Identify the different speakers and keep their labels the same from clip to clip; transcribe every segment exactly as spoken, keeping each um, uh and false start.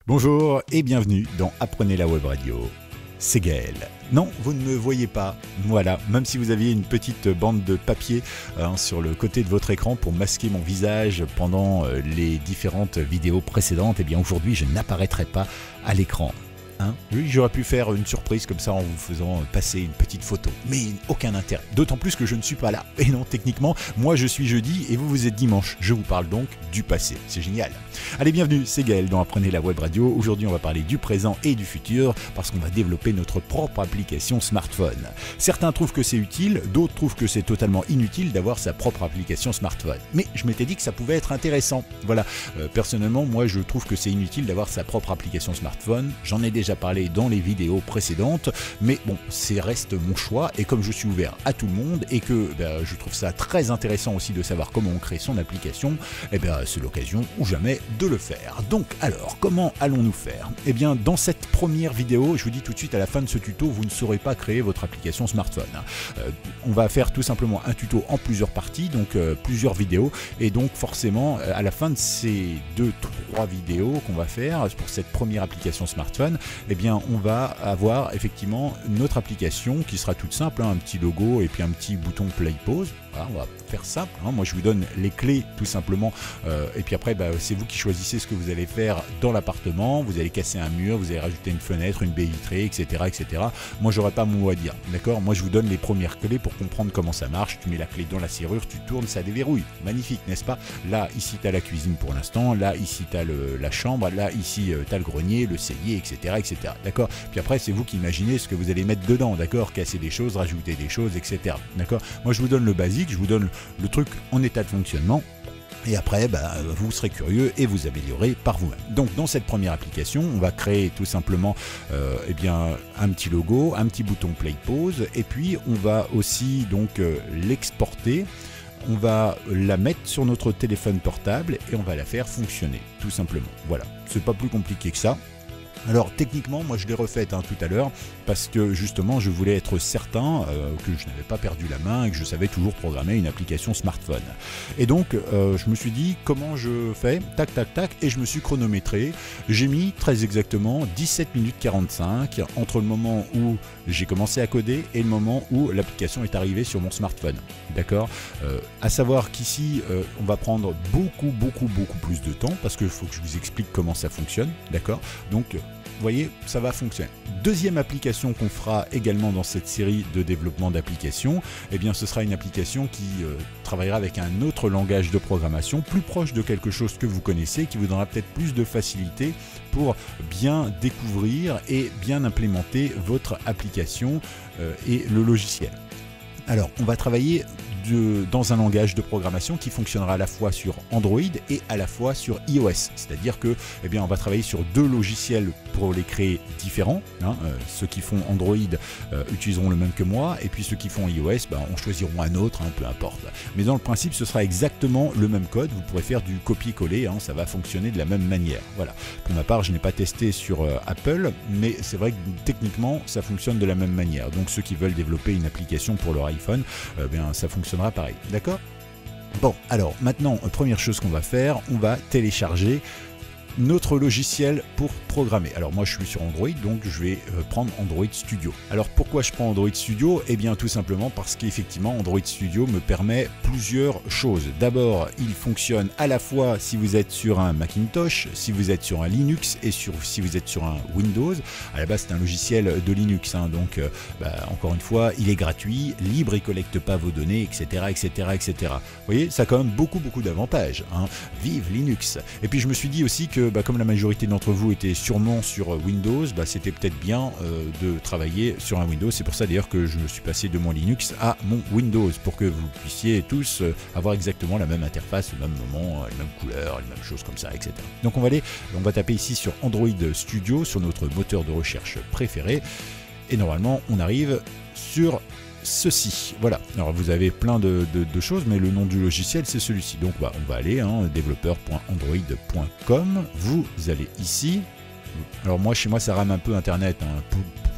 Speaker 1: Bonjour et bienvenue dans Apprenez la Web Radio. C'est Gaël. Non, vous ne me voyez pas. Voilà, même si vous aviez une petite bande de papier hein, sur le côté de votre écran pour masquer mon visage pendant euh, les différentes vidéos précédentes, eh bien aujourd'hui je n'apparaîtrai pas à l'écran. Hein oui, j'aurais pu faire une surprise comme ça en vous faisant passer une petite photo, mais aucun intérêt. D'autant plus que je ne suis pas là. Et non, techniquement, moi je suis jeudi et vous vous êtes dimanche. Je vous parle donc du passé. C'est génial. Allez, bienvenue, c'est Gaël dans Apprenez la Web Radio. Aujourd'hui, on va parler du présent et du futur parce qu'on va développer notre propre application smartphone. Certains trouvent que c'est utile, d'autres trouvent que c'est totalement inutile d'avoir sa propre application smartphone. Mais je m'étais dit que ça pouvait être intéressant. Voilà. Euh, personnellement, moi je trouve que c'est inutile d'avoir sa propre application smartphone. J'en ai déjà parlé dans les vidéos précédentes, mais bon, c'est reste mon choix et comme je suis ouvert à tout le monde et que ben, je trouve ça très intéressant aussi de savoir comment on crée son application, eh ben, c'est l'occasion ou jamais de le faire. Donc alors, comment allons-nous faire? Eh bien, dans cette première vidéo, je vous dis tout de suite à la fin de ce tuto, vous ne saurez pas créer votre application smartphone. Euh, on va faire tout simplement un tuto en plusieurs parties, donc euh, plusieurs vidéos, et donc forcément, à la fin de ces deux, trois vidéos qu'on va faire pour cette première application smartphone, eh bien on va avoir effectivement notre application qui sera toute simple, hein, un petit logo et puis un petit bouton play pause. Voilà, on va faire simple, hein. Moi je vous donne les clés tout simplement euh, et puis après bah, c'est vous qui choisissez ce que vous allez faire dans l'appartement. Vous allez casser un mur, vous allez rajouter une fenêtre, une baie vitrée, etc, etc. Moi j'aurai pas mon mot à dire, d'accord? Moi je vous donne les premières clés pour comprendre comment ça marche. Tu mets la clé dans la serrure, tu tournes, ça déverrouille. Magnifique, n'est-ce pas? Là ici tu as la cuisine pour l'instant, là ici tu as le, la chambre, là ici euh, tu as le grenier, le cellier, etc, etc, d'accord? Puis après c'est vous qui imaginez ce que vous allez mettre dedans, d'accord? Casser des choses, rajouter des choses, etc, d'accord? Moi je vous donne le basique, je vous donne le truc en état de fonctionnement. Et après, bah, vous serez curieux et vous améliorez par vous-même. Donc, dans cette première application, on va créer tout simplement euh, eh bien, un petit logo, un petit bouton Play Pause, et puis on va aussi donc euh, l'exporter. On va la mettre sur notre téléphone portable et on va la faire fonctionner, tout simplement. Voilà, c'est pas plus compliqué que ça. Alors techniquement, moi je l'ai refaite hein, tout à l'heure parce que justement je voulais être certain euh, que je n'avais pas perdu la main et que je savais toujours programmer une application smartphone. Et donc euh, je me suis dit comment je fais, tac tac tac, et je me suis chronométré. J'ai mis très exactement dix-sept minutes quarante-cinq entre le moment où j'ai commencé à coder et le moment où l'application est arrivée sur mon smartphone. D'accord, euh, à savoir qu'ici euh, on va prendre beaucoup beaucoup beaucoup plus de temps parce qu'il faut que je vous explique comment ça fonctionne. D'accord, donc vous voyez, ça va fonctionner. Deuxième application qu'on fera également dans cette série de développement d'applications, eh bien ce sera une application qui euh, travaillera avec un autre langage de programmation, plus proche de quelque chose que vous connaissez, qui vous donnera peut-être plus de facilité pour bien découvrir et bien implémenter votre application euh, et le logiciel. Alors, on va travailler de, dans un langage de programmation qui fonctionnera à la fois sur Android et à la fois sur iOS. C'est-à-dire que, eh bien, on va travailler sur deux logiciels pour les créer différents. Hein. Euh, ceux qui font Android euh, utiliseront le même que moi, et puis ceux qui font iOS, ben, on choisiront un autre, hein, peu importe. Mais dans le principe, ce sera exactement le même code. Vous pourrez faire du copier-coller, hein, ça va fonctionner de la même manière. Voilà. Pour ma part, je n'ai pas testé sur euh, Apple, mais c'est vrai que techniquement, ça fonctionne de la même manière. Donc ceux qui veulent développer une application pour leur iPhone, euh, bien, ça fonctionnera pareil. D'accord ? Bon, alors maintenant, première chose qu'on va faire, on va télécharger notre logiciel pour programmer. Alors moi je suis sur Android, donc je vais euh, prendre Android Studio. Alors pourquoi je prends Android Studio? Eh bien tout simplement parce qu'effectivement Android Studio me permet plusieurs choses. D'abord, il fonctionne à la fois si vous êtes sur un Macintosh, si vous êtes sur un Linux et sur, si vous êtes sur un Windows. À la base c'est un logiciel de Linux, hein, donc euh, bah, encore une fois il est gratuit, libre, il ne collecte pas vos données, et cetera, et cetera, et cetera. Vous voyez, ça a quand même beaucoup beaucoup d'avantages, hein. Vive Linux. Et puis je me suis dit aussi que Bah, comme la majorité d'entre vous étaient sûrement sur Windows, bah, c'était peut-être bien euh, de travailler sur un Windows. C'est pour ça d'ailleurs que je me suis passé de mon Linux à mon Windows, pour que vous puissiez tous euh, avoir exactement la même interface, le même moment, euh, les mêmes couleurs, les mêmes choses comme ça, et cetera. Donc on va aller, on va taper ici sur Android Studio, sur notre moteur de recherche préféré, et normalement on arrive sur ceci. Voilà, alors vous avez plein de, de, de choses, mais le nom du logiciel c'est celui-ci. Donc bah, on va aller hein, développeur point android point com, vous allez ici. Alors moi chez moi ça rame un peu internet, hein.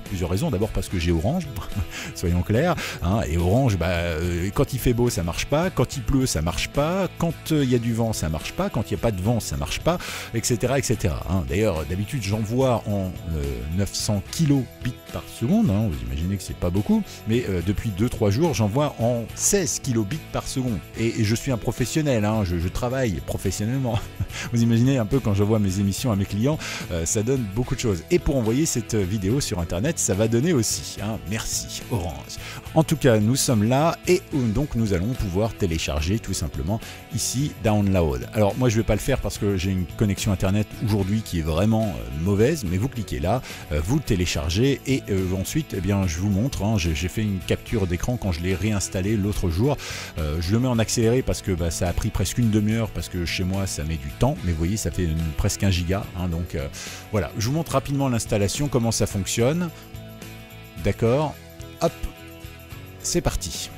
Speaker 1: plusieurs raisons. D'abord parce que j'ai Orange, soyons clairs, hein, et Orange, bah, euh, quand il fait beau, ça marche pas, quand il pleut, ça marche pas, quand il euh, y a du vent, ça marche pas, quand il n'y a pas de vent, ça marche pas, et cetera et cetera. Hein. D'ailleurs, d'habitude, j'envoie en euh, neuf cents kilobits par seconde, hein, vous imaginez que c'est pas beaucoup, mais euh, depuis deux trois jours, j'envoie en seize kilobits par seconde. Et, et je suis un professionnel, hein, je, je travaille professionnellement. Vous imaginez un peu quand j'envoie mes émissions à mes clients, euh, ça donne beaucoup de choses. Et pour envoyer cette vidéo sur internet, ça va donner aussi. Hein. Merci Orange. En tout cas, nous sommes là et donc nous allons pouvoir télécharger tout simplement ici Download. Alors moi je ne vais pas le faire parce que j'ai une connexion internet aujourd'hui qui est vraiment euh, mauvaise, mais vous cliquez là, euh, vous le téléchargez et euh, ensuite eh bien, je vous montre, hein, j'ai fait une capture d'écran quand je l'ai réinstallé l'autre jour. Euh, je le mets en accéléré parce que bah, ça a pris presque une demi-heure parce que chez moi ça met du temps, mais vous voyez ça fait une, presque un giga, hein, donc euh, voilà, je vous montre rapidement l'installation, comment ça fonctionne. D'accord, hop, c'est parti.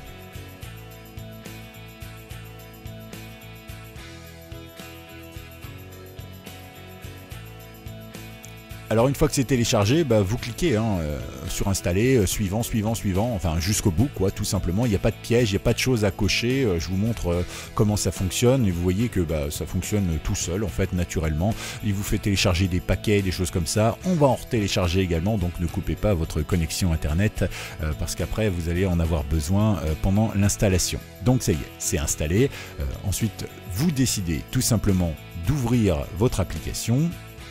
Speaker 1: Alors une fois que c'est téléchargé, bah, vous cliquez hein, euh, sur installer, euh, suivant, suivant, suivant, enfin jusqu'au bout quoi, tout simplement. Il n'y a pas de piège, il n'y a pas de choses à cocher. Euh, je vous montre euh, comment ça fonctionne et vous voyez que bah, ça fonctionne tout seul en fait, naturellement. Il vous fait télécharger des paquets, des choses comme ça. On va en télécharger également, donc ne coupez pas votre connexion internet euh, parce qu'après vous allez en avoir besoin euh, pendant l'installation. Donc ça y est, c'est installé. Euh, ensuite, vous décidez tout simplement d'ouvrir votre application.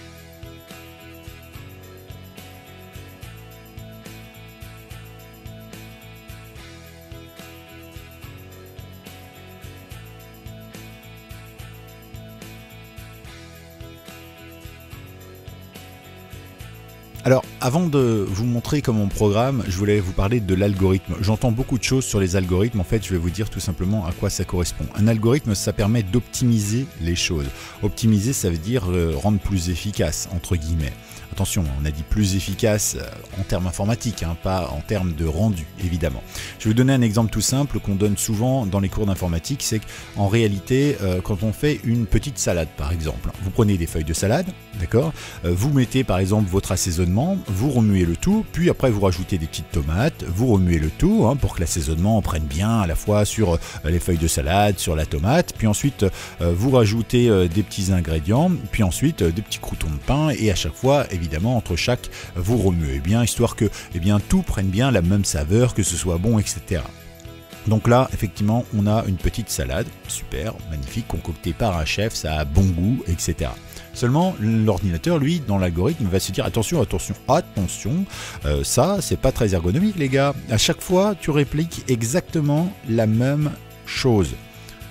Speaker 1: Alors, avant de vous montrer comment on programme, je voulais vous parler de l'algorithme. J'entends beaucoup de choses sur les algorithmes. En fait, je vais vous dire tout simplement à quoi ça correspond. Un algorithme, ça permet d'optimiser les choses. Optimiser, ça veut dire euh, rendre plus efficace, entre guillemets. Attention, on a dit plus efficace en termes informatiques, hein, pas en termes de rendu, évidemment. Je vais vous donner un exemple tout simple qu'on donne souvent dans les cours d'informatique, c'est qu'en réalité, euh, quand on fait une petite salade, par exemple, vous prenez des feuilles de salade, d'accord, euh, vous mettez par exemple votre assaisonnement, vous remuez le tout, puis après vous rajoutez des petites tomates, vous remuez le tout hein, pour que l'assaisonnement prenne bien à la fois sur euh, les feuilles de salade, sur la tomate, puis ensuite euh, vous rajoutez euh, des petits ingrédients, puis ensuite euh, des petits croûtons de pain, et à chaque fois, évidemment, entre chaque, vous remuez bien, histoire que eh bien, tout prenne bien la même saveur, que ce soit bon, et cetera. Donc là, effectivement, on a une petite salade, super, magnifique, concoctée par un chef, ça a bon goût, et cetera. Seulement, l'ordinateur, lui, dans l'algorithme, va se dire attention, attention, attention, euh, ça, c'est pas très ergonomique, les gars. À chaque fois, tu répliques exactement la même chose, d'accord ?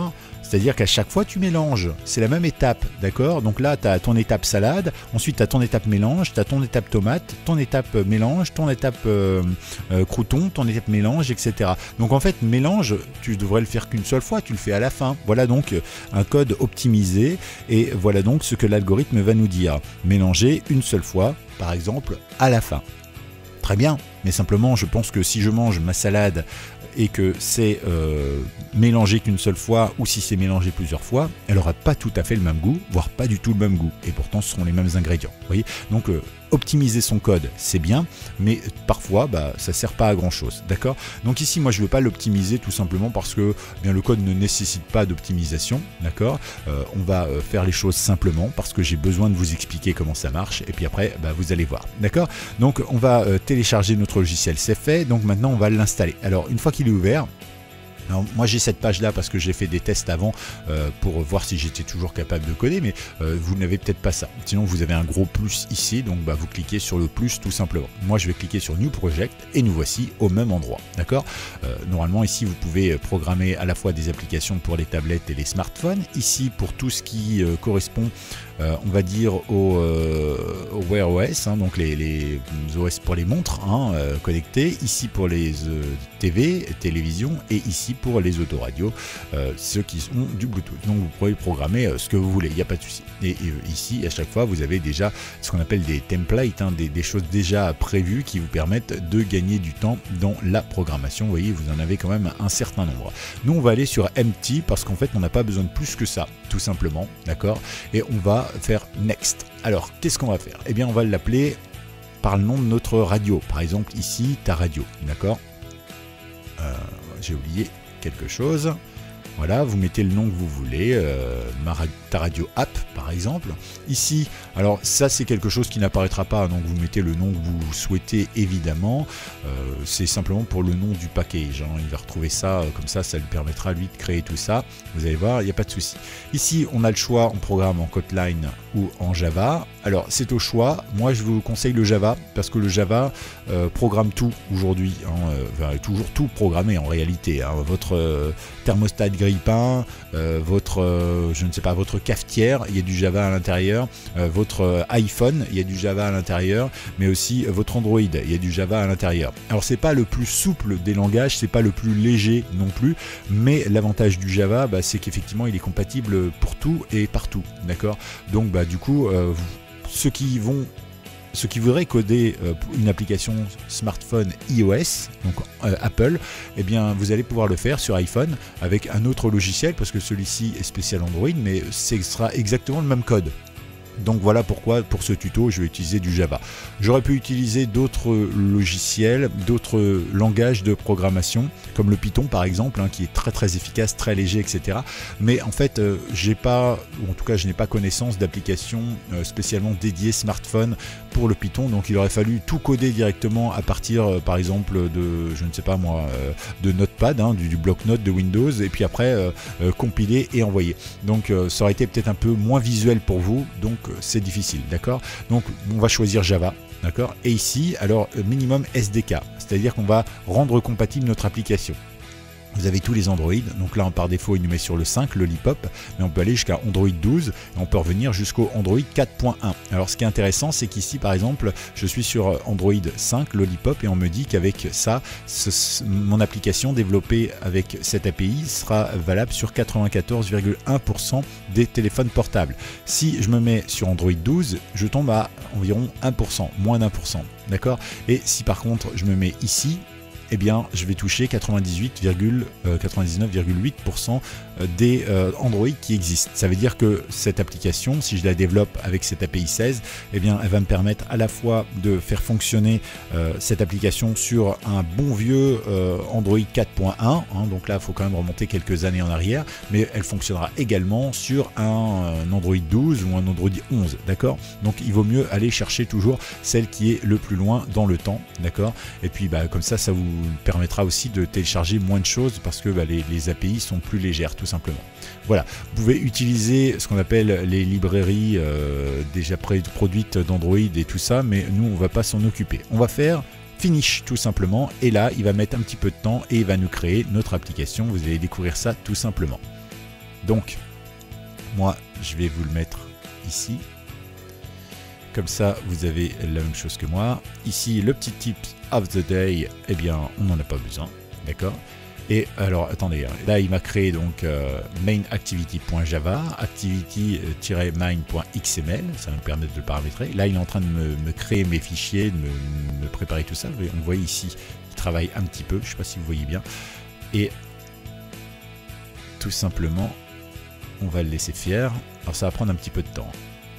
Speaker 1: C'est-à-dire qu'à chaque fois, tu mélanges. C'est la même étape, d'accord? Donc là, tu as ton étape salade, ensuite tu as ton étape mélange, tu as ton étape tomate, ton étape mélange, ton étape euh, euh, crouton, ton étape mélange, et cetera. Donc en fait, mélange, tu devrais le faire qu'une seule fois, tu le fais à la fin. Voilà donc un code optimisé et voilà donc ce que l'algorithme va nous dire. Mélanger une seule fois, par exemple, à la fin. Très bien, mais simplement, je pense que si je mange ma salade et que c'est euh, mélangé qu'une seule fois, ou si c'est mélangé plusieurs fois, elle n'aura pas tout à fait le même goût, voire pas du tout le même goût. Et pourtant, ce seront les mêmes ingrédients. Vous voyez ? Donc, euh, optimiser son code, c'est bien, mais parfois, bah, ça ne sert pas à grand-chose. D'accord ? Donc ici, moi, je ne veux pas l'optimiser tout simplement parce que eh bien, le code ne nécessite pas d'optimisation. D'accord ? euh, On va euh, faire les choses simplement parce que j'ai besoin de vous expliquer comment ça marche. Et puis après, bah, vous allez voir. D'accord ? Donc, on va euh, télécharger notre logiciel, c'est fait. Donc maintenant, on va l'installer. Alors, une fois qu'il est ouvert, alors, moi j'ai cette page là parce que j'ai fait des tests avant euh, pour voir si j'étais toujours capable de coder, mais euh, vous n'avez peut-être pas ça. Sinon vous avez un gros plus ici, donc bah, vous cliquez sur le plus tout simplement. Moi je vais cliquer sur New Project et nous voici au même endroit. D'accord ? euh, Normalement ici vous pouvez programmer à la fois des applications pour les tablettes et les smartphones. Ici pour tout ce qui euh, correspond Euh, on va dire au, euh, au Wear O S, hein, donc les, les O S pour les montres hein, euh, connectées, ici pour les euh, T V, télévision, et ici pour les autoradios, euh, ceux qui ont du Bluetooth. Donc vous pouvez programmer euh, ce que vous voulez, il n'y a pas de souci. Et, et euh, ici, à chaque fois, vous avez déjà ce qu'on appelle des templates, hein, des, des choses déjà prévues qui vous permettent de gagner du temps dans la programmation. Vous voyez, vous en avez quand même un certain nombre. Nous, on va aller sur Empty parce qu'en fait, on n'a pas besoin de plus que ça, tout simplement, d'accord ? Et on va faire Next. Alors, qu'est-ce qu'on va faire ? Eh bien, on va l'appeler par le nom de notre radio. Par exemple, ici, ta radio, d'accord. euh, J'ai oublié quelque chose. Voilà, vous mettez le nom que vous voulez, euh, ma, ta radio app par exemple. Ici, alors ça c'est quelque chose qui n'apparaîtra pas, donc vous mettez le nom que vous souhaitez évidemment. Euh, c'est simplement pour le nom du package, hein. Il va retrouver ça, comme ça, ça lui permettra lui de créer tout ça. Vous allez voir, il n'y a pas de souci. Ici, on a le choix, on programme en Kotlin ou en Java. Alors c'est au choix, moi je vous conseille le Java, parce que le Java euh, programme tout aujourd'hui, hein, euh, enfin, toujours tout programmé en réalité, hein. Votre euh, thermostat grille-pain, euh, votre, euh, je ne sais pas, votre cafetière, il y a du Java à l'intérieur, euh, votre euh, iPhone, il y a du Java à l'intérieur, mais aussi euh, votre Android, il y a du Java à l'intérieur. Alors c'est pas le plus souple des langages, c'est pas le plus léger non plus, mais l'avantage du Java, bah, c'est qu'effectivement il est compatible pour tout et partout, d'accord. Donc bah, du coup, euh, vous, ceux qui vont ceux qui voudraient coder euh, une application smartphone iOS, donc euh, Apple, eh bien vous allez pouvoir le faire sur iPhone avec un autre logiciel, parce que celui-ci est spécial Android, mais ce sera exactement le même code. Donc voilà pourquoi pour ce tuto je vais utiliser du Java. J'aurais pu utiliser d'autres logiciels, d'autres langages de programmation comme le Python par exemple, hein, qui est très très efficace, très léger, et cetera. Mais en fait euh, j'ai pas, ou en tout cas je n'ai pas connaissance d'applications euh, spécialement dédiées smartphone pour le Python, donc il aurait fallu tout coder directement à partir euh, par exemple de, je ne sais pas moi, euh, de Notepad, hein, du, du bloc-notes de Windows, et puis après euh, euh, compiler et envoyer. Donc euh, ça aurait été peut-être un peu moins visuel pour vous, donc c'est difficile, d'accord. Donc on va choisir Java, d'accord. Et ici, alors minimum S D K, c'est-à-dire qu'on va rendre compatible notre application. Vous avez tous les Android, donc là par défaut il nous met sur le cinq, le Lollipop, mais on peut aller jusqu'à Android douze, et on peut revenir jusqu'au Android quatre point un. Alors ce qui est intéressant, c'est qu'ici par exemple, je suis sur Android cinq, Lollipop, et on me dit qu'avec ça, ce, mon application développée avec cette A P I sera valable sur quatre-vingt-quatorze virgule un pour cent des téléphones portables. Si je me mets sur Android douze, je tombe à environ un pour cent, moins d'un pour cent, d'accord. Et si par contre je me mets ici, eh bien, je vais toucher quatre-vingt-dix-huit virgule quatre-vingt-dix-neuf virgule huit pour cent des euh, Android qui existent. Ça veut dire que cette application, si je la développe avec cette A P I seize, eh bien, elle va me permettre à la fois de faire fonctionner euh, cette application sur un bon vieux euh, Android quatre point un, hein, donc là, il faut quand même remonter quelques années en arrière, mais elle fonctionnera également sur un, un Android douze ou un Android onze, d'accord. Donc, il vaut mieux aller chercher toujours celle qui est le plus loin dans le temps, d'accord. Et puis, bah, comme ça, ça vous permettra aussi de télécharger moins de choses parce que bah, les, les A P I sont plus légères tout simplement. Voilà, vous pouvez utiliser ce qu'on appelle les librairies euh, déjà pré-produites d'Android et tout ça, mais nous on va pas s'en occuper. On va faire finish tout simplement, et là il va mettre un petit peu de temps et il va nous créer notre application. Vous allez découvrir ça tout simplement. Donc moi je vais vous le mettre ici. Comme ça, vous avez la même chose que moi. Ici, le petit tip of the day, eh bien, on n'en a pas besoin, d'accord. Et alors, attendez, là, il m'a créé donc euh, mainActivity.java, activity-main.xml, ça va me permettre de le paramétrer. Là, il est en train de me, me créer mes fichiers, de me, me préparer tout ça. On voit ici, il travaille un petit peu, je ne sais pas si vous voyez bien. Et tout simplement, on va le laisser faire. Alors, ça va prendre un petit peu de temps.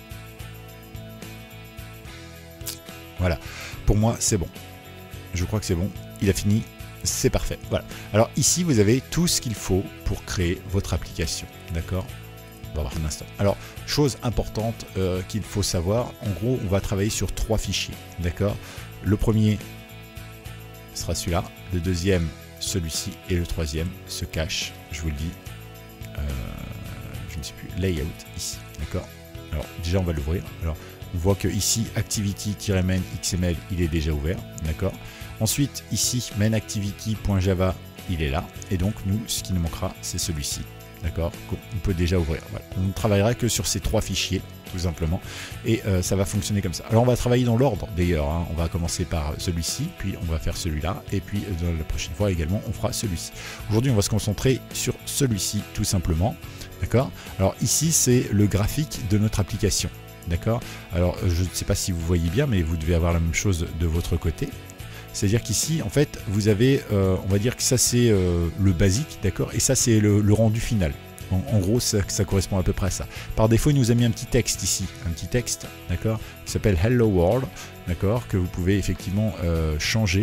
Speaker 1: Voilà, pour moi c'est bon, je crois que c'est bon, il a fini, c'est parfait. Voilà, alors ici vous avez tout ce qu'il faut pour créer votre application, d'accord. On va voir un instant. Alors, chose importante euh, qu'il faut savoir, en gros on va travailler sur trois fichiers, d'accord. Le premier sera celui-là, le deuxième celui-ci, et le troisième se cache, je vous le dis, euh, je ne sais plus, layout ici, d'accord. Alors déjà on va l'ouvrir. Alors on voit que ici activity-main.xml il est déjà ouvert, d'accord. Ensuite ici mainActivity.java il est là, et donc nous ce qui nous manquera c'est celui-ci, d'accord, qu'on peut déjà ouvrir. Voilà. On ne travaillera que sur ces trois fichiers tout simplement, et euh, ça va fonctionner comme ça. Alors on va travailler dans l'ordre d'ailleurs, hein. On va commencer par celui-ci, puis on va faire celui-là, et puis euh, la prochaine fois également on fera celui-ci. Aujourd'hui on va se concentrer sur celui-ci tout simplement, d'accord. Alors ici c'est le graphique de notre application, d'accord. Alors je ne sais pas si vous voyez bien, mais vous devez avoir la même chose de votre côté. C'est-à-dire qu'ici, en fait, vous avez, euh, on va dire que ça c'est euh, le basique, d'accord, et ça c'est le, le rendu final. En, en gros, ça, ça correspond à peu près à ça. Par défaut, il nous a mis un petit texte ici, un petit texte, d'accord, qui s'appelle Hello World, d'accord, que vous pouvez effectivement euh, changer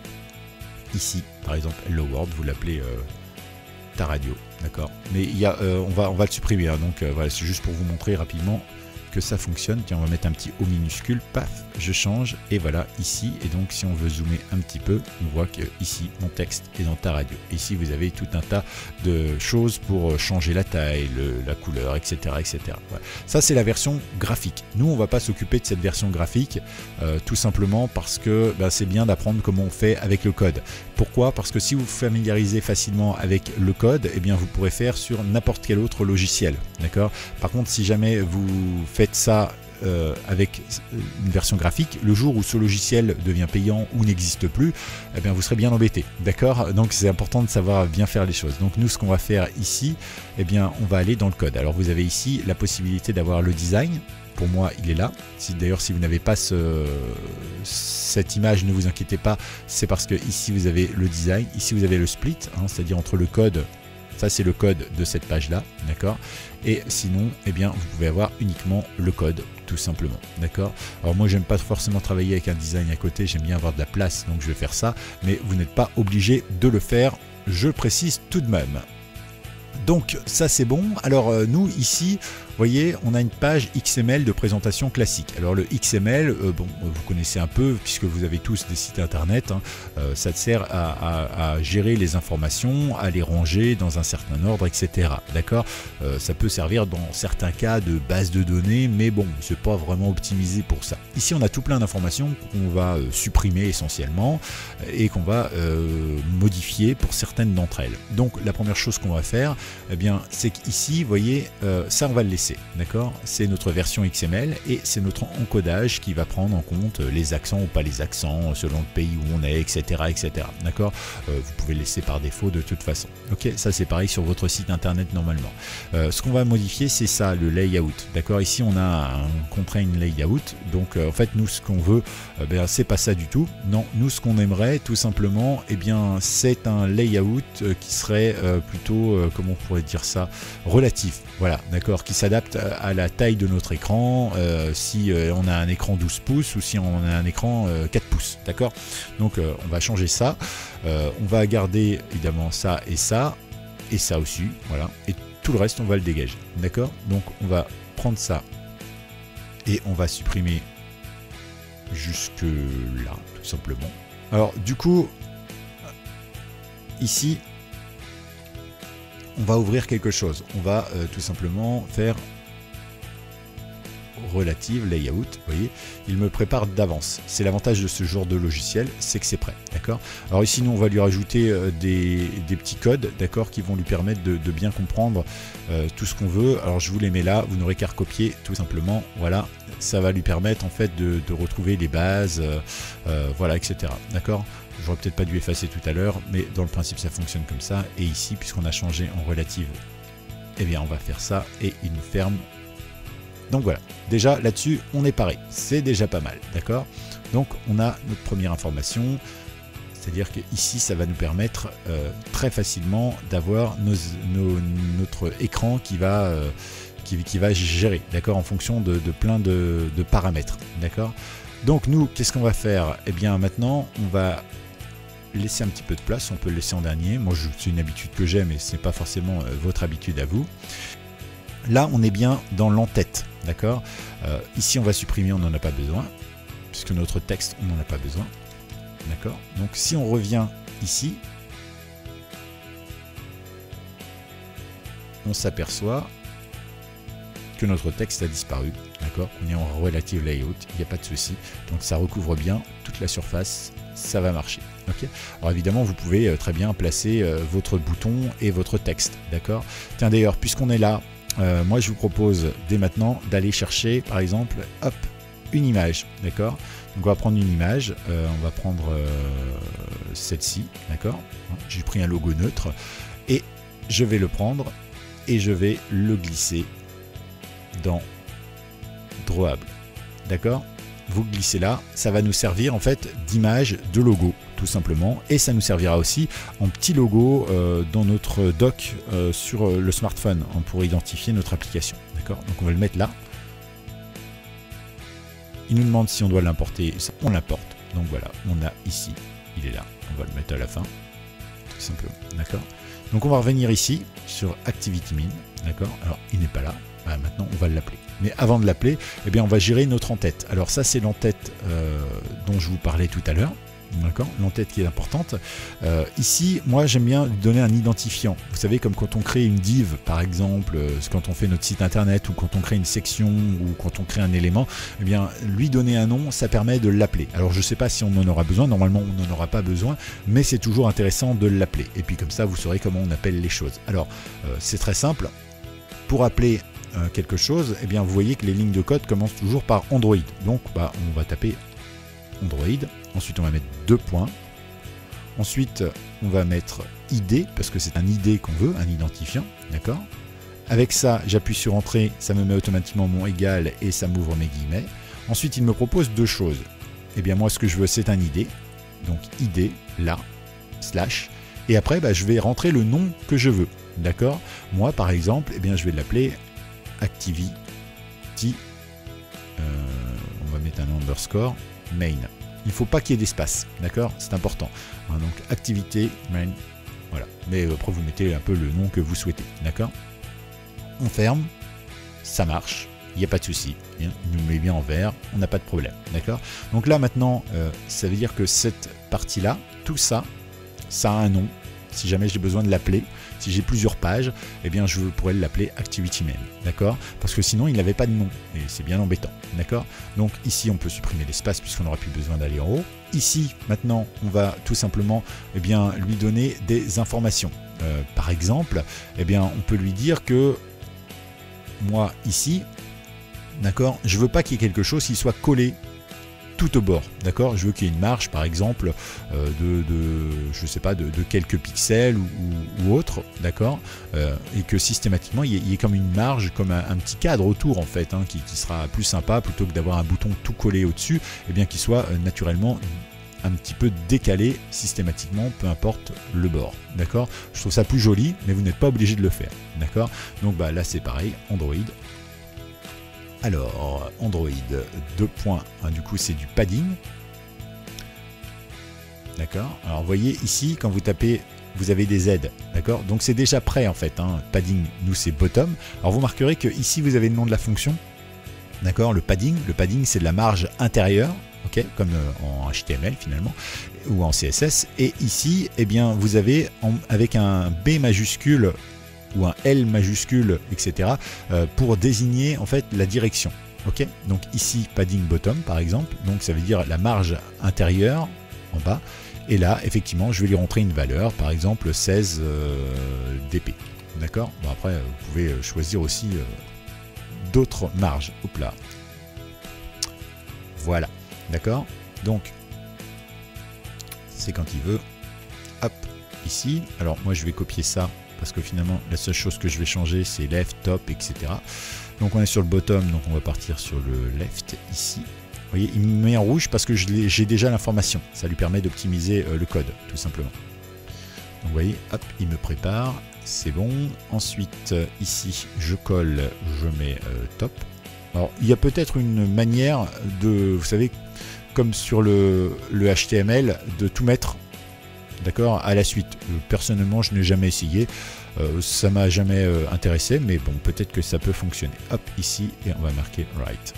Speaker 1: ici. Par exemple, Hello World, vous l'appelez euh, ta radio, d'accord. Mais il y a, euh, on va, on va le supprimer. Hein, donc euh, voilà, c'est juste pour vous montrer rapidement que ça fonctionne. Tiens, on va mettre un petit O minuscule, paf, je change, et voilà, ici, et donc si on veut zoomer un petit peu, on voit que ici, mon texte est dans ta radio. Ici, vous avez tout un tas de choses pour changer la taille, le, la couleur, et cetera, et cetera. Voilà. Ça, c'est la version graphique. Nous, on va pas s'occuper de cette version graphique, euh, tout simplement parce que bah, c'est bien d'apprendre comment on fait avec le code. Pourquoi? Parce que si vous vous familiarisez facilement avec le code, eh bien, vous pourrez faire sur n'importe quel autre logiciel, d'accord? Par contre, si jamais vous faites ça euh, avec une version graphique, le jour où ce logiciel devient payant ou n'existe plus, eh bien vous serez bien embêté, d'accord? Donc c'est important de savoir bien faire les choses. Donc nous, ce qu'on va faire ici, eh bien on va aller dans le code. Alors vous avez ici la possibilité d'avoir le design. Pour moi, il est là. Si, d'ailleurs, si vous n'avez pas ce, cette image, ne vous inquiétez pas, c'est parce que ici vous avez le design, ici vous avez le split, hein, c'est-à-dire entre le code. Ça, c'est le code de cette page-là, d'accord? Et sinon, eh bien, vous pouvez avoir uniquement le code, tout simplement, d'accord? Alors moi, j'aime pas forcément travailler avec un design à côté, j'aime bien avoir de la place, donc je vais faire ça, mais vous n'êtes pas obligé de le faire, je le précise tout de même. Donc ça c'est bon. Alors euh, nous ici, vous voyez, on a une page X M L de présentation classique. Alors le X M L, euh, bon, vous connaissez un peu puisque vous avez tous des sites internet. Hein, euh, ça te sert à, à, à gérer les informations, à les ranger dans un certain ordre, et cetera. D'accord. euh, Ça peut servir dans certains cas de base de données, mais bon, c'est pas vraiment optimisé pour ça. Ici, on a tout plein d'informations qu'on va euh, supprimer essentiellement et qu'on va euh, modifier pour certaines d'entre elles. Donc la première chose qu'on va faire, eh bien, c'est qu'ici, vous voyez, euh, ça on va le laisser, d'accord? C'est notre version X M L et c'est notre encodage qui va prendre en compte les accents ou pas les accents selon le pays où on est, et cetera, et cetera. D'accord? euh, Vous pouvez le laisser par défaut de toute façon. Ok, ça c'est pareil sur votre site internet normalement. Euh, ce qu'on va modifier, c'est ça, le layout. D'accord? Ici, on a un constraint layout. Donc, euh, en fait, nous, ce qu'on veut, euh, ben, c'est pas ça du tout. Non, nous, ce qu'on aimerait, tout simplement, eh bien, c'est un layout euh, qui serait euh, plutôt, euh, comment on pourrait dire ça, relatif. Voilà, d'accord, qui s'adapte à la taille de notre écran, euh, si euh, on a un écran douze pouces ou si on a un écran euh, quatre pouces, d'accord? Donc euh, on va changer ça, euh, on va garder évidemment ça et ça, et ça aussi, voilà, et tout le reste on va le dégager, d'accord? Donc on va prendre ça et on va supprimer jusque là, tout simplement. Alors du coup, ici, on va ouvrir quelque chose. On va euh, tout simplement faire relative layout. Vous voyez, il me prépare d'avance. C'est l'avantage de ce genre de logiciel, c'est que c'est prêt. D'accord. Alors ici, nous, on va lui rajouter euh, des, des petits codes, d'accord, qui vont lui permettre de, de bien comprendre euh, tout ce qu'on veut. Alors je vous les mets là. Vous n'aurez qu'à recopier, tout simplement. Voilà, ça va lui permettre en fait de, de retrouver les bases, euh, euh, voilà, et cetera. D'accord. J'aurais peut-être pas dû effacer tout à l'heure, mais dans le principe ça fonctionne comme ça. Et ici, puisqu'on a changé en relative, eh bien on va faire ça et il nous ferme. Donc voilà, déjà là-dessus on est paré, c'est déjà pas mal, d'accord? Donc on a notre première information, c'est-à-dire que ici ça va nous permettre euh, très facilement d'avoir nos, nos, notre écran qui va, euh, qui, qui va gérer, d'accord, en fonction de, de plein de, de paramètres, d'accord? Donc nous, qu'est-ce qu'on va faire? Eh bien maintenant on va laisser un petit peu de place, on peut le laisser en dernier. Moi, c'est une habitude que j'ai, mais ce n'est pas forcément euh, votre habitude à vous. Là, on est bien dans l'en-tête, d'accord? euh, Ici, on va supprimer, on n'en a pas besoin, puisque notre texte, on n'en a pas besoin, d'accord? Donc, si on revient ici, on s'aperçoit que notre texte a disparu, d'accord? On est en relative layout, il n'y a pas de souci. Donc, ça recouvre bien toute la surface, ça va marcher. Okay. Alors évidemment, vous pouvez euh, très bien placer euh, votre bouton et votre texte, d'accord? Tiens, d'ailleurs, puisqu'on est là, euh, moi je vous propose dès maintenant d'aller chercher, par exemple, hop, une image, d'accord? Donc on va prendre une image, euh, on va prendre euh, celle-ci, d'accord? J'ai pris un logo neutre et je vais le prendre et je vais le glisser dans Drawable, d'accord? Vous glissez là, ça va nous servir en fait d'image de logo. tout simplement, et ça nous servira aussi en petit logo euh, dans notre doc euh, sur le smartphone hein, pour identifier notre application. D'accord? Donc on va le mettre là. Il nous demande si on doit l'importer, on l'importe. Donc voilà, on a ici, il est là, on va le mettre à la fin, tout simplement. D'accord? Donc on va revenir ici sur ActivityMin. D'accord? Alors il n'est pas là. Bah, maintenant on va l'appeler. Mais avant de l'appeler, eh bien on va gérer notre en-tête. Alors ça c'est l'en-tête euh, dont je vous parlais tout à l'heure. D'accord? L'en-tête qui est importante. Euh, ici, moi j'aime bien lui donner un identifiant. Vous savez, comme quand on crée une div, par exemple, euh, quand on fait notre site internet, ou quand on crée une section, ou quand on crée un élément, eh bien lui donner un nom, ça permet de l'appeler. Alors je ne sais pas si on en aura besoin, normalement on n'en aura pas besoin, mais c'est toujours intéressant de l'appeler. Et puis comme ça, vous saurez comment on appelle les choses. Alors euh, c'est très simple. Pour appeler euh, quelque chose, eh bien vous voyez que les lignes de code commencent toujours par Android. Donc bah, on va taper Android. Ensuite, on va mettre deux points. Ensuite, on va mettre I D, parce que c'est un I D qu'on veut, un identifiant. D'accord? Avec ça, j'appuie sur Entrée, ça me met automatiquement mon égal et ça m'ouvre mes guillemets. Ensuite, il me propose deux choses. Eh bien, moi, ce que je veux, c'est un I D. Donc, I D, là, slash. Et après, bah, je vais rentrer le nom que je veux. D'accord? Moi, par exemple, eh bien, je vais l'appeler Activity. Euh, on va mettre un underscore main. Il ne faut pas qu'il y ait d'espace, d'accord? C'est important. Hein, donc, activité, main, voilà. Mais après, vous mettez un peu le nom que vous souhaitez, d'accord? On ferme, ça marche, il n'y a pas de souci. Il nous met bien en vert, on n'a pas de problème, d'accord? Donc là, maintenant, euh, ça veut dire que cette partie-là, tout ça, ça a un nom. Si jamais j'ai besoin de l'appeler, si j'ai plusieurs pages, eh bien je pourrais l'appeler ActivityMain, d'accord? Parce que sinon il n'avait pas de nom et c'est bien embêtant, d'accord? Donc ici on peut supprimer l'espace puisqu'on n'aura plus besoin d'aller en haut. Ici maintenant on va tout simplement eh bien lui donner des informations. Euh, par exemple, eh bien on peut lui dire que moi ici, d'accord, je veux pas qu'il y ait quelque chose qui soit collé tout au bord, d'accord? Je veux qu'il y ait une marge, par exemple, euh, de, de, je sais pas, de, de quelques pixels ou, ou, ou autre, d'accord? euh, Et que systématiquement, il y, ait, il y ait comme une marge, comme un, un petit cadre autour, en fait, hein, qui, qui sera plus sympa, plutôt que d'avoir un bouton tout collé au-dessus, et bien qu'il soit euh, naturellement un petit peu décalé systématiquement, peu importe le bord, d'accord? Je trouve ça plus joli, mais vous n'êtes pas obligé de le faire, d'accord? Donc bah, là, c'est pareil, Android. Alors, Android, deux points, hein, du coup c'est du padding. D'accord? Alors vous voyez ici, quand vous tapez, vous avez des Z, d'accord? Donc c'est déjà prêt en fait, hein. Padding, nous c'est bottom. Alors vous remarquerez que ici vous avez le nom de la fonction, d'accord? Le padding, le padding c'est de la marge intérieure, ok? Comme en H T M L finalement, ou en C S S. Et ici, eh bien vous avez, en, avec un B majuscule, ou un L majuscule, et cetera, euh, pour désigner en fait la direction. Ok, donc ici padding bottom par exemple, donc ça veut dire la marge intérieure en bas. Et là, effectivement, je vais lui rentrer une valeur, par exemple seize euh, D P. D'accord. Bon après, vous pouvez choisir aussi euh, d'autres marges. Hop là. Voilà. D'accord. Donc c'est quand il veut. Hop, ici. Alors moi, je vais copier ça. Parce que finalement, la seule chose que je vais changer, c'est left, top, et cetera. Donc on est sur le bottom, donc on va partir sur le left, ici. Vous voyez, il me met en rouge parce que j'ai déjà l'information. Ça lui permet d'optimiser euh, le code, tout simplement. Donc vous voyez, hop, il me prépare, c'est bon. Ensuite, euh, ici, je colle, je mets euh, top. Alors, il y a peut-être une manière de, vous savez, comme sur le, le H T M L, de tout mettre, d'accord, à la suite. Euh, personnellement, je n'ai jamais essayé. Euh, ça m'a jamais euh, intéressé, mais bon, peut-être que ça peut fonctionner. Hop, ici, et on va marquer right.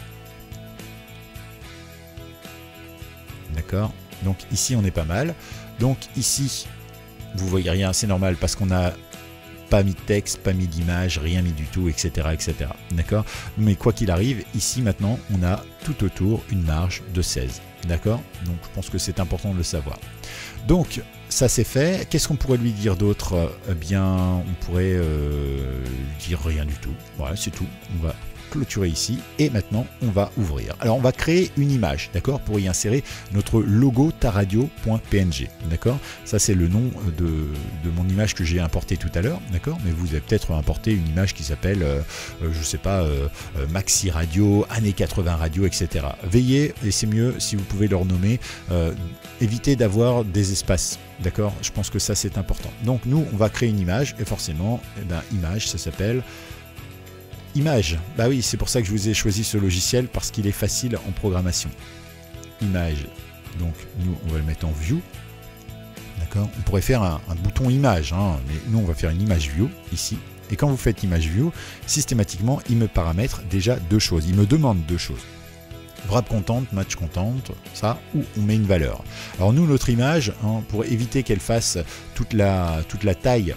Speaker 1: D'accord. Donc ici, on est pas mal. Donc ici, vous voyez rien, c'est normal parce qu'on a pas mis de texte, pas mis d'image, rien mis du tout, et cetera, et cetera. D'accord. Mais quoi qu'il arrive, ici maintenant, on a tout autour une marge de seize. D'accord. Donc je pense que c'est important de le savoir. Donc ça c'est fait. Qu'est-ce qu'on pourrait lui dire d'autre? Eh bien, on pourrait euh, dire rien du tout. Voilà, c'est tout. On va clôturer ici et maintenant on va ouvrir. Alors on va créer une image, d'accord, pour y insérer notre logo taradio.png, d'accord. Ça c'est le nom de, de mon image que j'ai importé tout à l'heure, d'accord, mais vous avez peut-être importé une image qui s'appelle, euh, euh, je sais pas, euh, euh, Maxi Radio, années quatre-vingts Radio, et cetera. Veillez, et c'est mieux si vous pouvez le renommer, euh, évitez d'avoir des espaces, d'accord, je pense que ça c'est important. Donc nous on va créer une image et forcément, eh ben, image, ça s'appelle image. Bah oui, c'est pour ça que je vous ai choisi ce logiciel parce qu'il est facile en programmation. Image. Donc nous on va le mettre en view. D'accord. On pourrait faire un, un bouton image, hein, mais nous on va faire une image view ici. Et quand vous faites image view, systématiquement il me paramètre déjà deux choses. Il me demande deux choses. Wrap content, match content, ça, ou on met une valeur. Alors nous notre image, hein, pour éviter qu'elle fasse toute la, toute la taille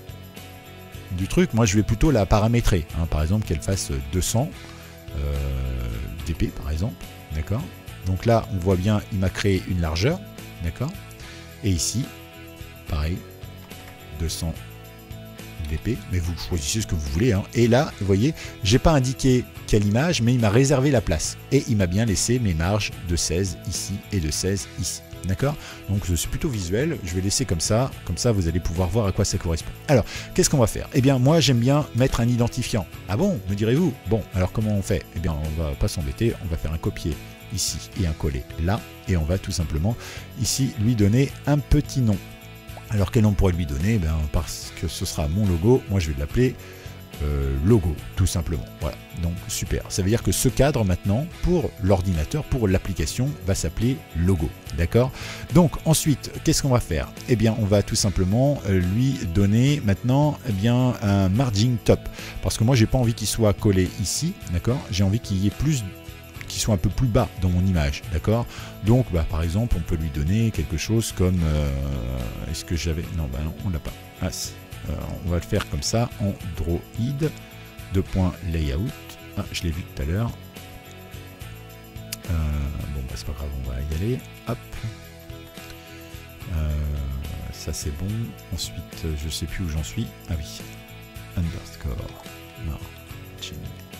Speaker 1: du truc, moi je vais plutôt la paramétrer, hein, par exemple qu'elle fasse deux cents euh, D P par exemple, d'accord. Donc là on voit bien il m'a créé une largeur, d'accord, et ici pareil deux cents D P, mais vous choisissez ce que vous voulez, hein. Et là vous voyez j'ai pas indiqué quelle image, mais il m'a réservé la place et il m'a bien laissé mes marges de seize ici et de seize ici. D'accord, donc c'est plutôt visuel, je vais laisser comme ça, comme ça vous allez pouvoir voir à quoi ça correspond. Alors, qu'est-ce qu'on va faire? Eh bien, moi j'aime bien mettre un identifiant. Ah bon, me direz-vous? Bon, alors comment on fait? Eh bien, on va pas s'embêter, on va faire un copier ici et un coller là, et on va tout simplement ici lui donner un petit nom. Alors, quel nom on pourrait lui donner? Eh bien, parce que ce sera mon logo, moi je vais l'appeler Euh, logo, tout simplement. Voilà, donc super. Ça veut dire que ce cadre maintenant, pour l'ordinateur, pour l'application, va s'appeler logo. D'accord? Donc ensuite, qu'est-ce qu'on va faire? Eh bien, on va tout simplement euh, lui donner maintenant eh bien, un margin top. Parce que moi, j'ai pas envie qu'il soit collé ici. D'accord? J'ai envie qu'il y ait plus, qu'il soit un peu plus bas dans mon image. D'accord? Donc, bah, par exemple, on peut lui donner quelque chose comme... Euh, est-ce que j'avais... Non, bah non, on l'a pas. Ah, si. Euh, on va le faire comme ça en droid deux points layout. Ah, je l'ai vu tout à l'heure. Euh, bon, bah, c'est pas grave, on va y aller. Hop. Euh, ça c'est bon. Ensuite, je sais plus où j'en suis. Ah oui. Underscore. Margin.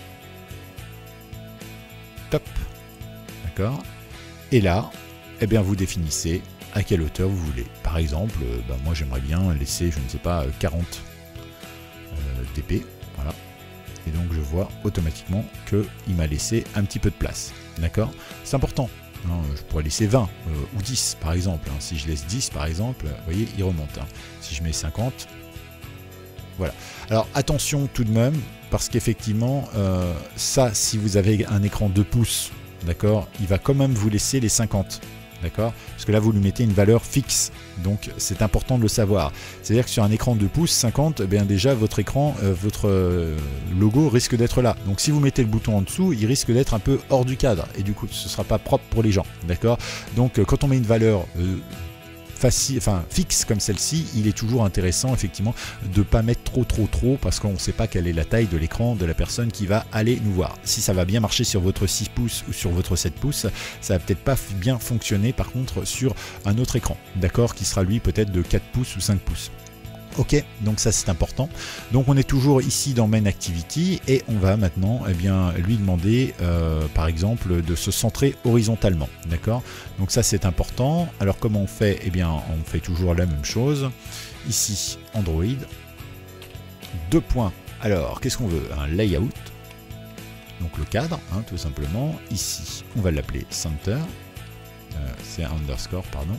Speaker 1: Top. D'accord. Et là, eh bien, vous définissez à quelle hauteur vous voulez. Par exemple, euh, bah, moi j'aimerais bien laisser, je ne sais pas, quarante euh, D P. Voilà. Et donc je vois automatiquement qu'il m'a laissé un petit peu de place. D'accord? C'est important. Hein, je pourrais laisser vingt euh, ou dix par exemple. Hein. Si je laisse dix par exemple, vous voyez, il remonte. Hein. Si je mets cinquante, voilà. Alors attention tout de même, parce qu'effectivement, euh, ça, si vous avez un écran deux pouces, d'accord, il va quand même vous laisser les cinquante. D'accord? Parce que là, vous lui mettez une valeur fixe. Donc, c'est important de le savoir. C'est-à-dire que sur un écran de deux pouces, cinquante, eh bien déjà, votre écran, euh, votre euh, logo risque d'être là. Donc, si vous mettez le bouton en dessous, il risque d'être un peu hors du cadre. Et du coup, ce ne sera pas propre pour les gens. D'accord? Donc, euh, quand on met une valeur... Euh, Facile, enfin fixe comme celle-ci, il est toujours intéressant effectivement de ne pas mettre trop trop trop parce qu'on ne sait pas quelle est la taille de l'écran de la personne qui va aller nous voir. Si ça va bien marcher sur votre six pouces ou sur votre sept pouces, ça va peut-être pas bien fonctionner par contre sur un autre écran, d'accord, qui sera lui peut-être de quatre pouces ou cinq pouces. Ok, donc ça c'est important. Donc on est toujours ici dans Main Activity et on va maintenant eh bien, lui demander euh, par exemple de se centrer horizontalement. D'accord? Donc ça c'est important. Alors comment on fait? Eh bien on fait toujours la même chose. Ici Android. Deux points. Alors qu'est-ce qu'on veut? Un layout. Donc le cadre, hein, tout simplement. Ici on va l'appeler Center. Euh, c'est un underscore, pardon.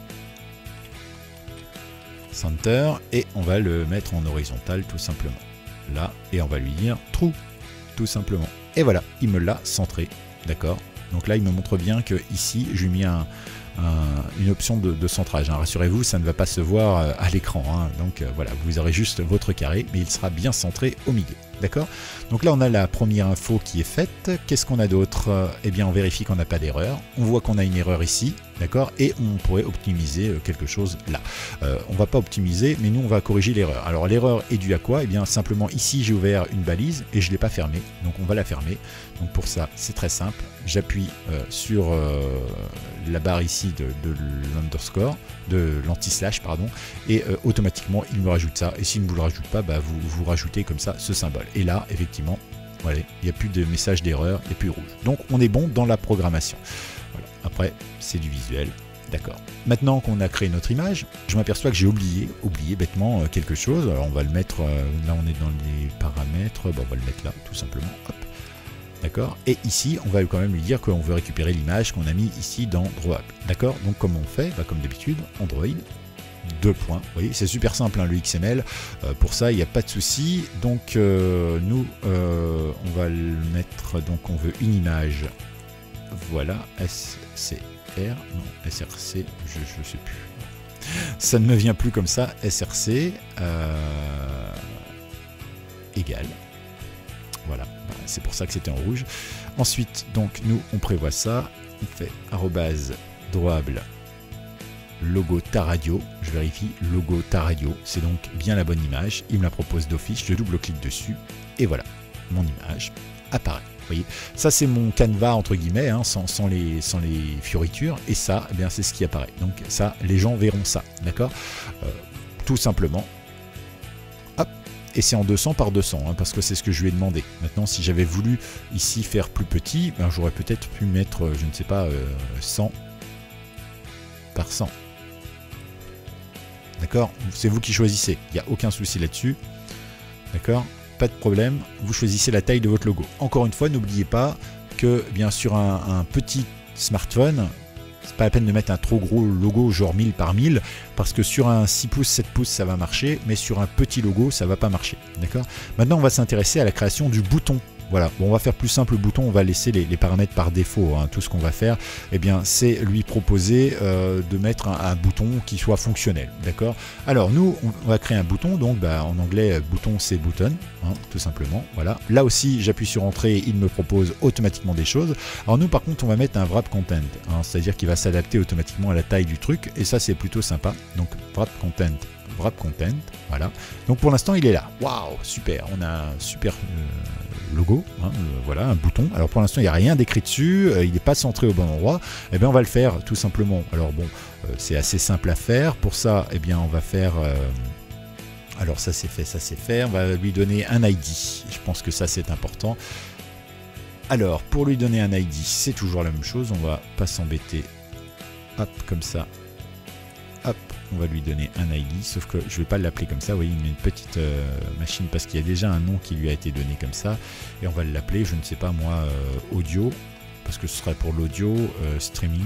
Speaker 1: Center, et on va le mettre en horizontal tout simplement là, et on va lui dire true tout simplement, et voilà, il me l'a centré. D'accord? Donc là il me montre bien que ici j'ai mis un, un, une option de, de centrage, hein. Rassurez-vous, ça ne va pas se voir à l'écran, hein. Donc euh, voilà, vous aurez juste votre carré, mais il sera bien centré au milieu. D'accord? Donc là on a la première info qui est faite. Qu'est-ce qu'on a d'autre? Eh bien on vérifie qu'on n'a pas d'erreur. On voit qu'on a une erreur ici, d'accord, et on pourrait optimiser quelque chose là. Euh, on va pas optimiser, mais nous on va corriger l'erreur. Alors l'erreur est due à quoi? Eh bien simplement ici j'ai ouvert une balise et je l'ai pas fermée, donc on va la fermer. Donc pour ça c'est très simple, j'appuie euh, sur euh, la barre ici de, de l'underscore, de l'anti-slash pardon, et euh, automatiquement il me rajoute ça, et s'il ne vous le rajoute pas, bah, vous, vous rajoutez comme ça ce symbole. Et là effectivement Voilà, il n'y a plus de message d'erreur, il n'y a plus rouge. Donc on est bon dans la programmation. Voilà. Après, c'est du visuel. D'accord. Maintenant qu'on a créé notre image, je m'aperçois que j'ai oublié, oublié bêtement euh, quelque chose. Alors on va le mettre, euh, là on est dans les paramètres, bon, on va le mettre là tout simplement. Hop. D'accord. Et ici, on va quand même lui dire qu'on veut récupérer l'image qu'on a mis ici dans Drawable. D'accord. Donc comment on fait? Bah, comme d'habitude, Android, deux points. Vous voyez, c'est super simple hein, le X M L. Euh, pour ça, il n'y a pas de souci. Donc euh, nous, euh, on va le mettre, donc on veut une image. Voilà, S C R, non, S R C, je ne sais plus. Ça ne me vient plus comme ça, S R C euh, égale. Voilà, bah, c'est pour ça que c'était en rouge. Ensuite, donc, nous, on prévoit ça. On fait arrobase drawable logo ta radio. Je vérifie, logo ta radio. C'est donc bien la bonne image. Il me la propose d'office. Je double-clique dessus. Et voilà, mon image apparaît. Vous voyez, ça c'est mon canevas entre guillemets, hein, sans, sans, les, sans les fioritures, et ça, eh bien, c'est ce qui apparaît. Donc ça, les gens verront ça, d'accord, euh, tout simplement. Hop, et c'est en deux cents par deux cents, hein, parce que c'est ce que je lui ai demandé. Maintenant, si j'avais voulu ici faire plus petit, ben, j'aurais peut-être pu mettre, je ne sais pas, euh, cent par cent. D'accord, c'est vous qui choisissez, il n'y a aucun souci là-dessus, d'accord. Pas de problème, vous choisissez la taille de votre logo. Encore une fois, n'oubliez pas que bien sûr un, un petit smartphone, c'est pas la peine de mettre un trop gros logo genre mille par mille, parce que sur un six pouces, sept pouces ça va marcher, mais sur un petit logo ça va pas marcher. D'accord. Maintenant on va s'intéresser à la création du bouton. Voilà, bon, on va faire plus simple le bouton, on va laisser les, les paramètres par défaut. Hein. Tout ce qu'on va faire, eh bien, c'est lui proposer euh, de mettre un, un bouton qui soit fonctionnel. D'accord. Alors nous, on va créer un bouton, donc bah, en anglais, bouton c'est button, hein, tout simplement. Voilà. Là aussi, j'appuie sur entrée, il me propose automatiquement des choses. Alors nous, par contre, on va mettre un wrap content, hein, c'est-à-dire qu'il va s'adapter automatiquement à la taille du truc, et ça c'est plutôt sympa. Donc wrap content. Wrap content, voilà. Donc pour l'instant il est là. Waouh, super, on a un super euh, logo, hein, euh, voilà, un bouton. Alors pour l'instant il n'y a rien d'écrit dessus, euh, il n'est pas centré au bon endroit. Eh bien on va le faire tout simplement. Alors bon, euh, c'est assez simple à faire. Pour ça, eh bien on va faire. Euh, alors ça c'est fait, ça c'est fait. On va lui donner un I D. Je pense que ça c'est important. Alors pour lui donner un I D, c'est toujours la même chose. On va pas s'embêter. Hop, comme ça. Hop, on va lui donner un I D, sauf que je ne vais pas l'appeler comme ça, vous voyez, il met une petite euh, machine parce qu'il y a déjà un nom qui lui a été donné comme ça, et on va l'appeler, je ne sais pas moi, euh, audio, parce que ce sera pour l'audio, euh, streaming,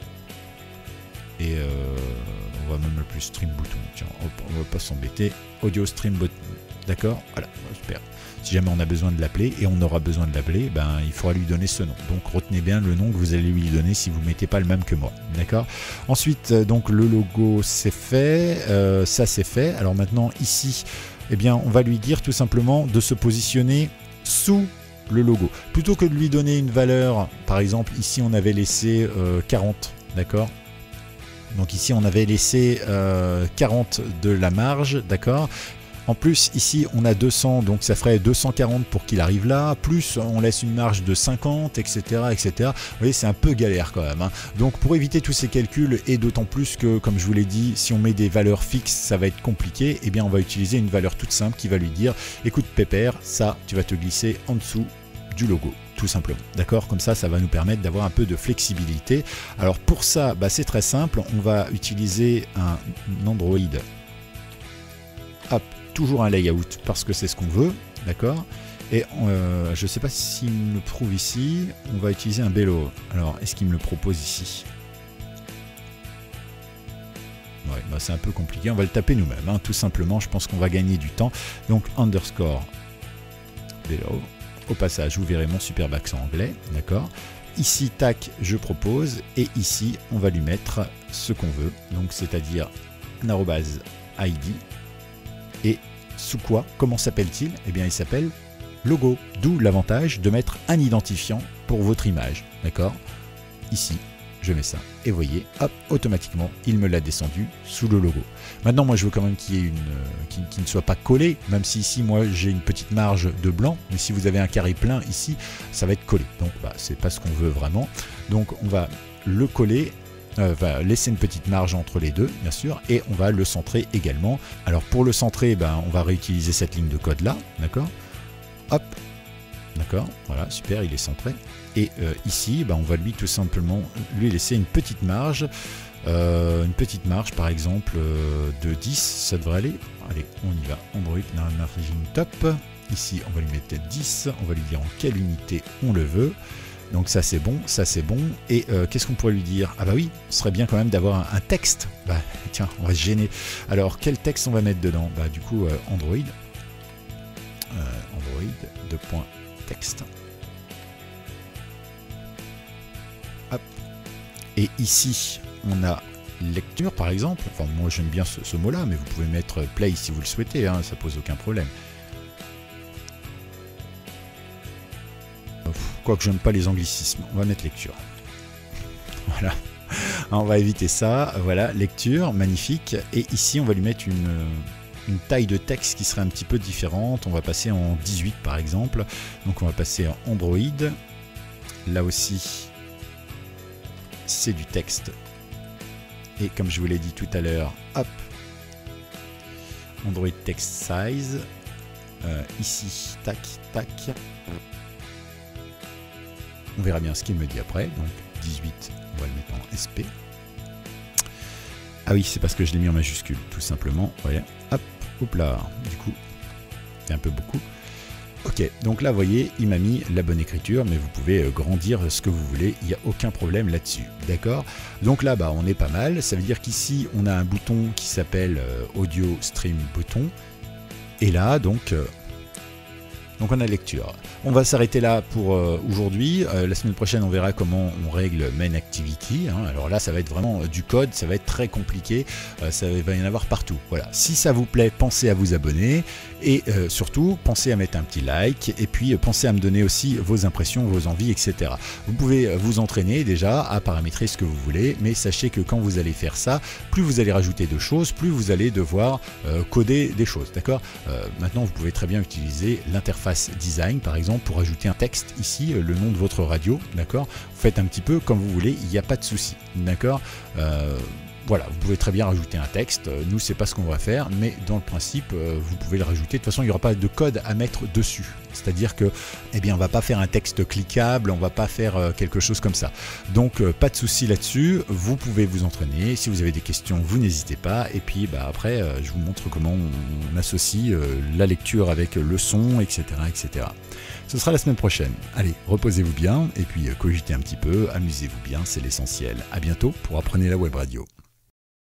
Speaker 1: et euh, on va même l'appeler stream bouton, tiens, hop, on va pas s'embêter, audio stream button, d'accord, voilà, super. Si jamais on a besoin de l'appeler, et on aura besoin de l'appeler, ben, il faudra lui donner ce nom. Donc retenez bien le nom que vous allez lui donner si vous ne mettez pas le même que moi. D'accord. Ensuite, donc le logo c'est fait, euh, ça c'est fait. Alors maintenant ici, eh bien, on va lui dire tout simplement de se positionner sous le logo. Plutôt que de lui donner une valeur, par exemple ici on avait laissé euh, quarante, d'accord. Donc ici on avait laissé euh, quarante de la marge, d'accord. En plus, ici, on a deux cents, donc ça ferait deux cent quarante pour qu'il arrive là. Plus, on laisse une marge de cinquante, et cetera, et cetera. Vous voyez, c'est un peu galère quand même. Hein. Donc, pour éviter tous ces calculs, et d'autant plus que, comme je vous l'ai dit, si on met des valeurs fixes, ça va être compliqué. Eh bien, on va utiliser une valeur toute simple qui va lui dire, écoute, Pépère, ça, tu vas te glisser en dessous du logo. Tout simplement, d'accord. Comme ça, ça va nous permettre d'avoir un peu de flexibilité. Alors, pour ça, bah, c'est très simple. On va utiliser un Android. Hop. Toujours un layout parce que c'est ce qu'on veut, d'accord. Et euh, je ne sais pas s'il me le trouve ici. On va utiliser un Bello. Alors, est-ce qu'il me le propose ici? Ouais, bah c'est un peu compliqué. On va le taper nous-mêmes, hein, tout simplement. Je pense qu'on va gagner du temps. Donc, underscore Bello. Au passage, vous verrez mon superbe accent anglais, d'accord. Ici, tac, je propose. Et ici, on va lui mettre ce qu'on veut. Donc, c'est-à-dire un arrobase I D. Et sous quoi? Comment s'appelle-t-il? Eh bien, il s'appelle logo. D'où l'avantage de mettre un identifiant pour votre image. D'accord? Ici, je mets ça. Et vous voyez, hop, automatiquement, il me l'a descendu sous le logo. Maintenant, moi, je veux quand même qu'il y ait une, euh, qu'il, qu'il ne soit pas collé, même si ici, moi, j'ai une petite marge de blanc. Mais si vous avez un carré plein ici, ça va être collé. Donc, bah, c'est pas ce qu'on veut vraiment. Donc, on va le coller. Euh, va laisser une petite marge entre les deux, bien sûr, et on va le centrer également. Alors pour le centrer, ben, on va réutiliser cette ligne de code là, d'accord. Hop, D'accord, voilà, super, il est centré. Et euh, ici, bah, on va lui tout simplement lui laisser une petite marge. Euh, une petite marge, par exemple, euh, de dix, ça devrait aller. Allez, on y va. Android, margin top. Ici, on va lui mettre dix. On va lui dire en quelle unité on le veut. Donc ça c'est bon, ça c'est bon. Et euh, qu'est-ce qu'on pourrait lui dire? Ah bah oui, ce serait bien quand même d'avoir un, un texte. Bah tiens, on va se gêner. Alors quel texte on va mettre dedans? Bah du coup euh, Android. Euh, Android, deux points, texte. Hop. Et ici, on a lecture par exemple. Enfin moi j'aime bien ce, ce mot-là, mais vous pouvez mettre play si vous le souhaitez, hein, ça pose aucun problème. Quoique j'aime pas les anglicismes, on va mettre lecture. Voilà, on va éviter ça. Voilà, lecture, magnifique. Et ici, on va lui mettre une, une taille de texte qui serait un petit peu différente. On va passer en dix-huit par exemple. Donc on va passer en Android. Là aussi, c'est du texte. Et comme je vous l'ai dit tout à l'heure, hop, Android Text Size. Euh, ici, tac, tac. On verra bien ce qu'il me dit après. Donc dix-huit, on va le mettre en S P. Ah oui, c'est parce que je l'ai mis en majuscule, tout simplement. Voilà. Hop, hop là. Du coup, c'est un peu beaucoup. Ok, donc là, vous voyez, il m'a mis la bonne écriture, mais vous pouvez grandir ce que vous voulez. Il n'y a aucun problème là-dessus. D'accord? Donc là, bah, on est pas mal. Ça veut dire qu'ici, on a un bouton qui s'appelle euh, Audio Stream Button. Et là, donc... Euh, Donc on a lecture. On va s'arrêter là pour euh, aujourd'hui. Euh, la semaine prochaine, on verra comment on règle Main Activity. Hein. Alors là, ça va être vraiment euh, du code, ça va être très compliqué. Euh, ça va y en avoir partout. Voilà. Si ça vous plaît, pensez à vous abonner. Et euh, surtout, pensez à mettre un petit like. Et puis, euh, pensez à me donner aussi vos impressions, vos envies, et cetera. Vous pouvez vous entraîner déjà à paramétrer ce que vous voulez. Mais sachez que quand vous allez faire ça, plus vous allez rajouter de choses, plus vous allez devoir euh, coder des choses. D'accord? euh, Maintenant, vous pouvez très bien utiliser l'interface design par exemple pour ajouter un texte ici, le nom de votre radio, d'accord? Vous faites un petit peu comme vous voulez, il n'y a pas de souci, d'accord? euh, Voilà, vous pouvez très bien rajouter un texte. Nous, c'est pas ce qu'on va faire, mais dans le principe, vous pouvez le rajouter. De toute façon, il n'y aura pas de code à mettre dessus. C'est-à-dire que, eh bien, on va pas faire un texte cliquable, on va pas faire quelque chose comme ça. Donc, pas de souci là-dessus. Vous pouvez vous entraîner. Si vous avez des questions, vous n'hésitez pas. Et puis, bah, après, je vous montre comment on associe la lecture avec le son, et cetera, et cetera. Ce sera la semaine prochaine. Allez, reposez-vous bien et puis cogitez un petit peu, amusez-vous bien, c'est l'essentiel. À bientôt pour Apprenez la Web Radio.